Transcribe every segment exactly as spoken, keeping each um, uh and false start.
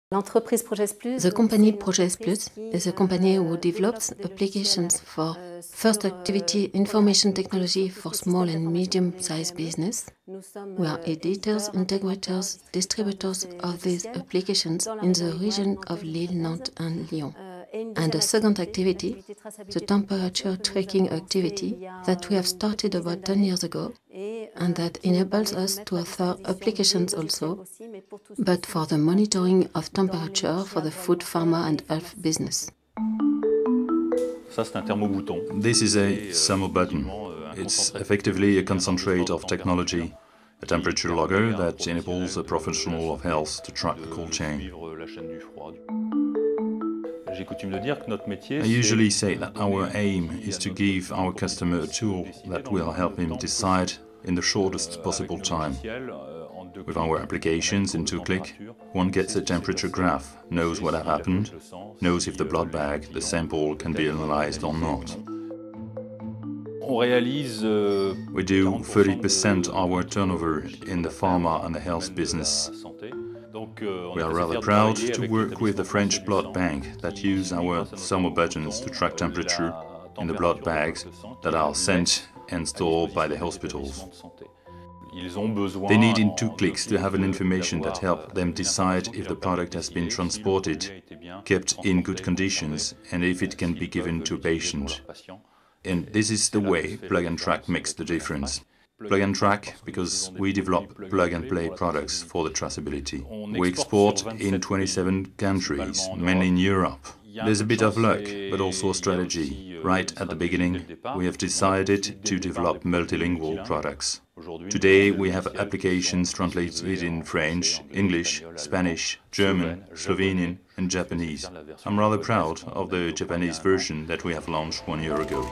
The company Project Plus is a company who develops applications for first activity information technology for small and medium-sized business. We are editors, integrators, distributors of these applications in the region of Lille, Nantes and Lyon. And a second activity, the temperature tracking activity that we have started about ten years ago and that enables us to offer applications also, but for the monitoring of temperature for the food, pharma and health business. This is a thermo button. It's effectively a concentrate of technology, a temperature logger that enables a professional of health to track the cold chain. I usually say that our aim is to give our customer a tool that will help him decide in the shortest possible time. With our applications in two clicks, one gets a temperature graph, knows what has happened, knows if the blood bag, the sample, can be analyzed or not. We do thirty percent of our turnover in the pharma and the health business. We are rather proud to work with the French blood bank that use our thermo buttons to track temperature in the blood bags that are sent and stored by the hospitals. They need in two clicks to have an information that helps them decide if the product has been transported, kept in good conditions, and if it can be given to a patient. And this is the way Plug and Track makes the difference. Plug and Track because we develop plug-and-play products for the traceability. We export in twenty-seven countries, mainly in Europe. There's a bit of luck, but also a strategy. Right at the beginning, we have decided to develop multilingual products. Today, we have applications translated in French, English, Spanish, German, Slovenian and Japanese. I'm rather proud of the Japanese version that we have launched one year ago.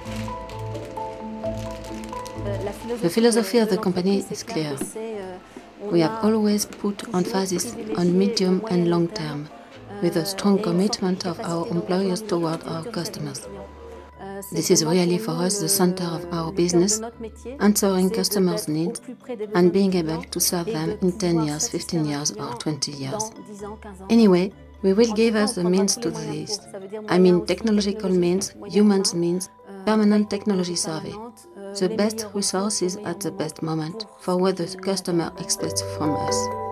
The philosophy of the company is clear. We have always put emphasis on medium and long term, with a strong commitment of our employers toward our customers. This is really for us the center of our business, answering customers' needs and being able to serve them in ten years, fifteen years or twenty years. Anyway, we will give us the means to do this. I mean technological means, humans means, permanent technology survey. The best resources at the best moment for what the customer expects from us.